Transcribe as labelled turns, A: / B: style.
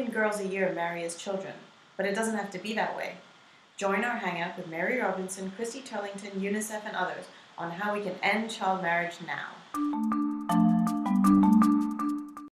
A: million girls a year marry as children, but it doesn't have to be that way. Join our hangout with Mary Robinson, Christy Turlington, UNICEF, and others on how we can end child marriage now.